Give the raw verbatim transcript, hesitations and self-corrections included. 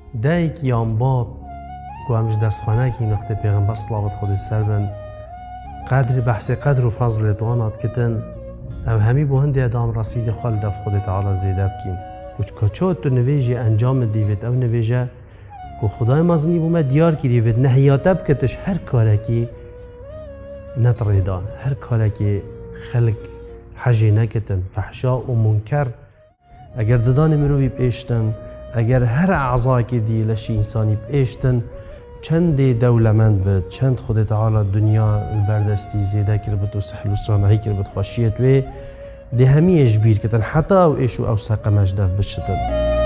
دایک یان باب که همش دستخانه کی نقطه پیغمبر صلوات خدا سر بن قدر بحث قدر و فضل دوانات کتن او همی بو هندی ادام رسید خال دف خدا تعالی زیده بکیم کچ کچوت تو نویجی انجام دیوید او نویجه که خدای مزنی بوم دیار کی دیوید نهیاته بکتش هر کاری کی نتریدا هر کاری کی خلق حجی نکتن فحشا و منکر اگر ددان مروی پیشتن اگر هر اعضای که دی لشی انسانی پیشتن چند دولمند بد چند خود تعالی دنیا البردستی زیده کرد و سهل و صانعی کرد خوشیت و ده همی اجبیر کتن حتی او ایشو او ساقه مجدف بشتن